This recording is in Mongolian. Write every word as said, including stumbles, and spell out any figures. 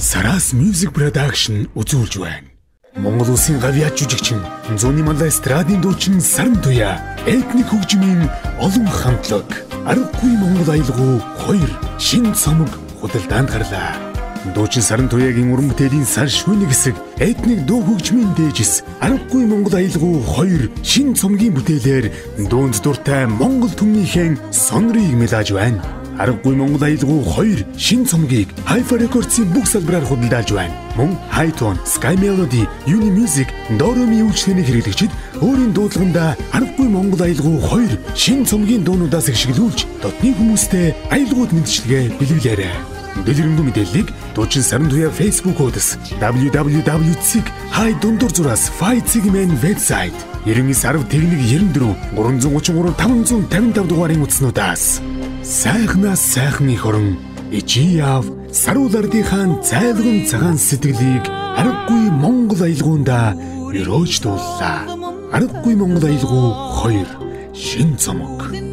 Saras Music Production үзүүлж байна. Монгол Улсын гавьяа жүжигчин, зууны маллай эстрадын дуучин Саран Туяа, этник хөгжмийн олон хамтлаг, аргагүй Монгол аялгау хоёр шин цомог худалдаанд гарлаа. Дуучин Саран Туяагийн уран бүтээлийн сар шүүний хэсэг этник дуу хөгжмийн дээжис аргагүй Монгол аялгау хоёр шин цомгийн бүтээлээр дуунд дуртай Монгол түмнийхэн сонрыг мэлааж байна. Аргагүй Монгол аялгау хоёр шин цомгийг Hi-Fi Records-ийн бүх салбараар худалдаалж байна. Мөн Hi-Tone, Sky Melody, Uni Music, Doromi үйлчлэгээний хэрэглэгчид өөрийн дуудлаганда аргагүй Монгол аялгау хоёр шин цомгийн дуунуудаас ашиглуулж дотны хүмүүстэй аялгауд мэдчилгээ бэлгэлээрэй. Дэлгэрэнгүй мэдээллийг дуучин Саран Туяа Facebook хуудас дабл ю дабл ю дабл ю дот хай дундуур зураас Fi-Zigman вебсайт девять сарв техник девяносто четыре гурван гучин гурван тавнзан тавин тав дугаарын утаснуудаас сайхнаас сайхны хорон ичияв саруулардынхаа зайлган цагаан сэтгэлийг аргагүй Монгол аялгаундаа өрөөж дууллаа. Аргагүй Монгол аялгау хоёр шин цомог.